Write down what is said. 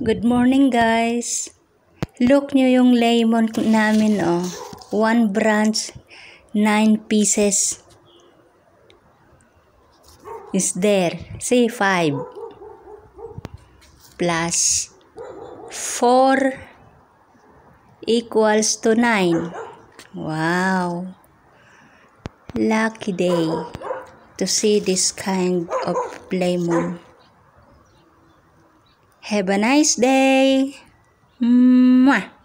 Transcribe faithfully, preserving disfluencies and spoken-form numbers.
Good morning guys. Look nyo yung lemon namin oh. One branch, nine pieces is there. See, five plus four equals to nine. Wow. Lucky day to see this kind of lemon. Have a nice day. Mwah.